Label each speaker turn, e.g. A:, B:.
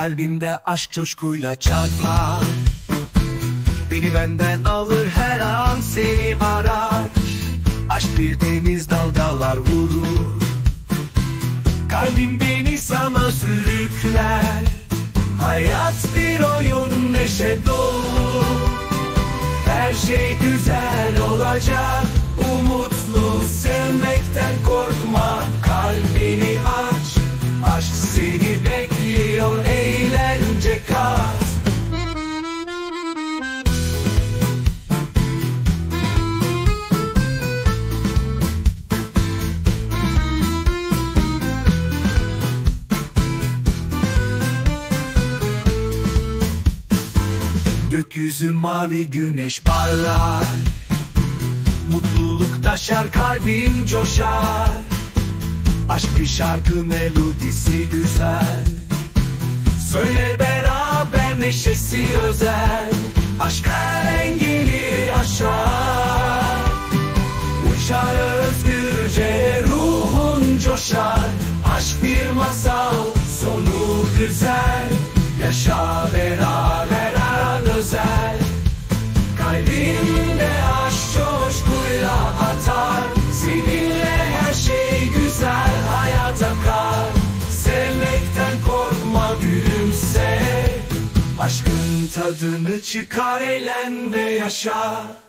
A: Kalbimde aşk coşkuyla çarpar. Beni benden alır, her an seni arar. Aşk bir deniz, dalgalar vurur. Kalbim beni sana sürükler. Hayat bir oyun, neşe dolu. Her şey güzel olacak. Umutlu, sevmekten korkma. Kalbini aç, aşk seni bekliyor. Eğlence kat. Gökyüzü mavi, güneş parlar. Mutluluk taşar, kalbim coşar. Aşk bir şarkı, melodisi güzel. Söyle beraber, neşesi özel. Aşk her engeli aşar. Uçar özgürce, ruhun coşar. Aşk bir masal, sonu güzel. Yaşa beraber, özel. Kalbimde aşk coşkuyla atar. Seninle her şey güzel, hayat akar. Sevmekten korkma, gülümse. Aşkın tadını çıkar, eğlen ve yaşa.